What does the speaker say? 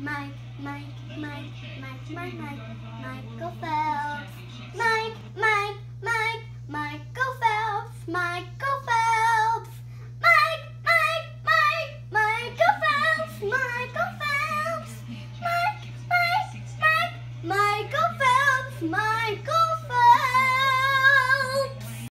Mike, Michael Phelps. Michael Phelps. Michael Phelps. Michael Phelps. Michael Phelps. Michael Phelps. Michael